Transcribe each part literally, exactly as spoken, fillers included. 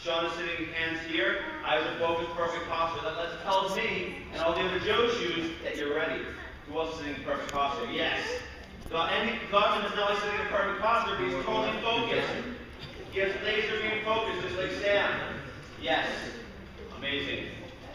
Sean is sitting hands here. Eyes are focused, perfect posture. That lets tells me and all the other Joe shoes that you're ready. Who else is sitting in perfect posture? Yes. God, and Godwin is not only sitting in perfect posture, but he's totally focused. He has laser beam focus, just like Sam. Yes. Amazing.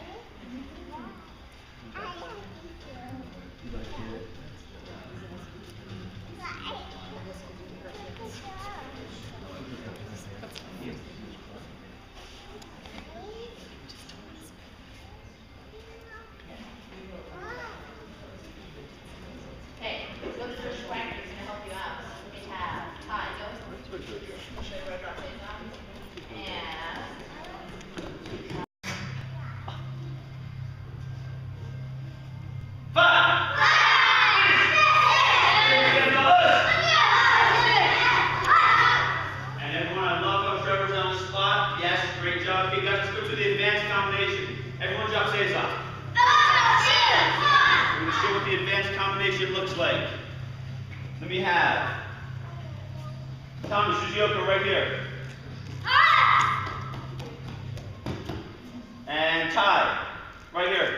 Looks like. Let me have Tommy Sujioka right here. And Ty, right here.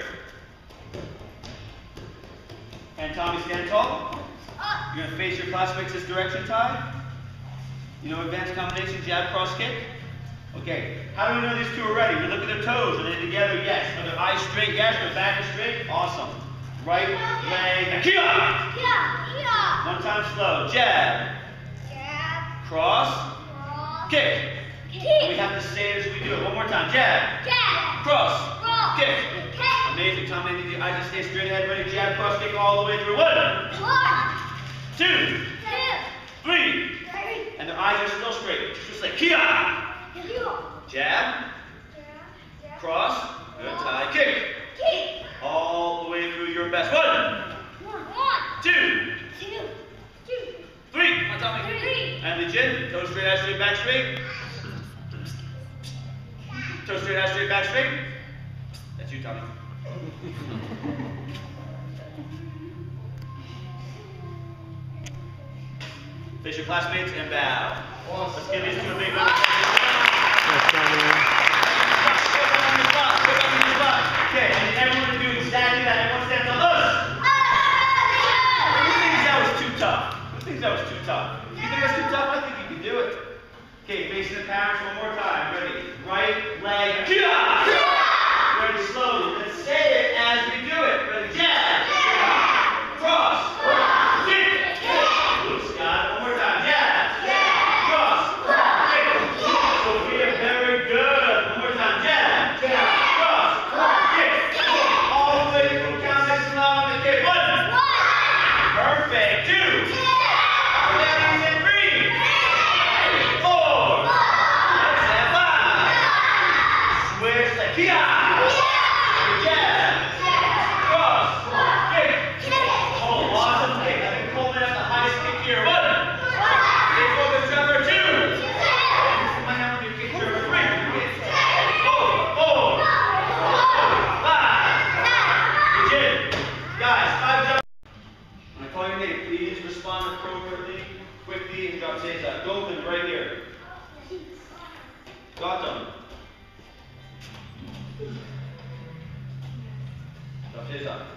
And Tommy, stand tall. You're going to face your classmates this direction, Ty. You know advanced combination, jab, cross kick? Okay. How do we know these two are ready? We look at their toes. Are they together? Yes. Are their eyes straight? Yes. Their back is straight? Awesome. Right leg, kia! One time slow. Jab. Jab. Cross. Cross. Kick. Kick. And we have to say it as we do it. One more time. Jab. Jab. Cross. Cross. Kick. Kick. Amazing. Tommy, I need your eyes to stay straight ahead. Ready? Jab, cross, kick all the way through. One. One. Two. Two. Three. Three. And their eyes are still straight. Just like kia. Kia. Jab. Jab. Cross. Good. Tie. Kick. Kick. All the way through your best. One. One. Two. Two. Two. Three. Come on, Tommy. Three. And the chin. Toes straight, ass straight, back straight. Toes straight, ass straight, back straight. That's you, Tommy. Face your classmates and bow. Let's give these two a big round of applause. Okay, and everyone do exactly that. Everyone stands on us. Who thinks that was too tough? Who thinks that was too tough? If you think that's too tough, I think you can do it. Okay, facing the parents one more time. Ready? Right leg, kia! Ready, slowly. Let's say it as we do it. Ready? Jab. Cross. Kick. Oops, got it. One more time. Jab. Cross. Kick. Sophia, very good. One more time. Jab. Cross. Kick. All the way from count next to on the kick. One. Perfect. Two. Down and three. Four. Let's have five. Switch the kia. Jab. Cross. Kick. Oh, awesome kick. I think Coleman has the highest kick here. One. Stay focused, Trevor. Two. My hand on your kick, Trevor. Three. Four. Four. Five. Legit. Guys, five jumps. When I call your name, please respond appropriately, quickly, and drop says that. Golden, right here. Gotham. Drop says that.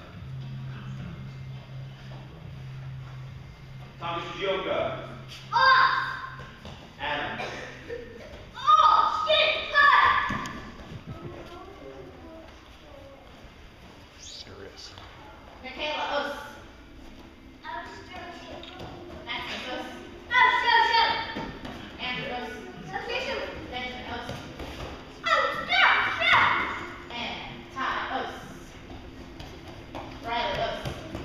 Tommy Sujioka. Adam. Serious. Michaela Oss. Max Oss. Andrew Oss. Benjamin Oss. And Ty Oss. Riley Oss.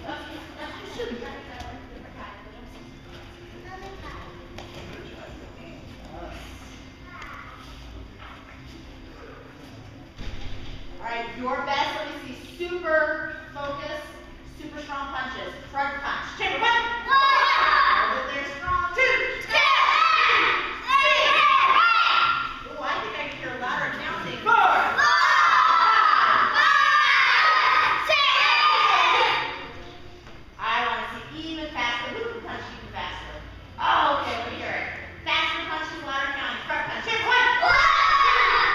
All right, your best. Let me see. Super focus, super strong punches. Front punch. Chamber one. Hold it there strong. Two. Oh, I think I can hear louder counting. Four. I want to see even faster. Who can punch even faster? Oh, okay, let me hear it. Faster punches, louder counting. Front punch. Chamber one.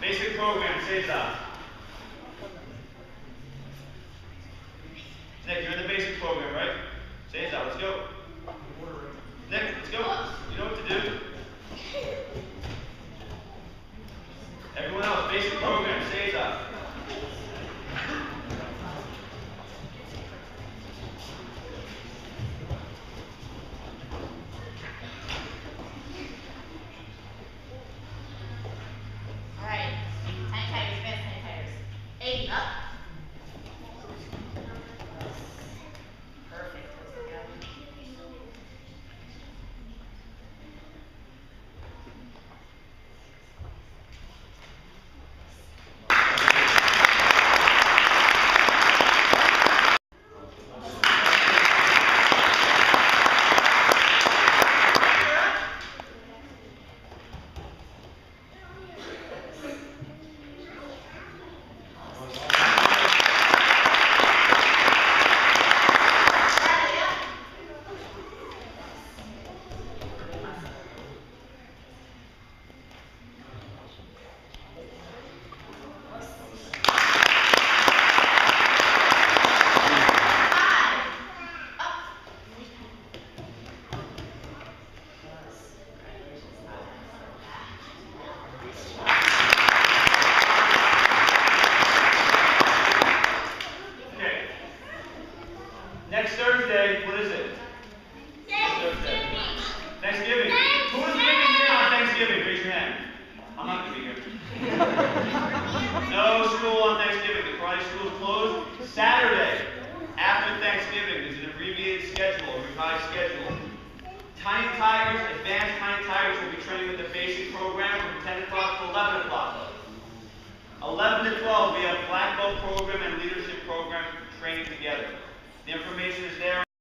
Basic program, Cesar. Nick, you're in the basic program, right? Cesar, let's go. Nick, let's go. You know what to do. Everyone else, basic program, Cesar. All right. Tiny tires, fast tiny tires. Eight up. Perfect. Okay. Next Thursday, what is it? Thanksgiving. Thanksgiving. Who is giving here on Thanksgiving? Raise your hand. I'm not going to be here. No school on Thanksgiving. The Karate school is closed. Saturday, after Thanksgiving, is an abbreviated schedule, a revised schedule. Tiny Tigers, Advanced Tiny Tigers will be training with the basic program from ten o'clock to eleven o'clock. eleven to twelve, we have Black Belt program and leadership program training together. The information is there.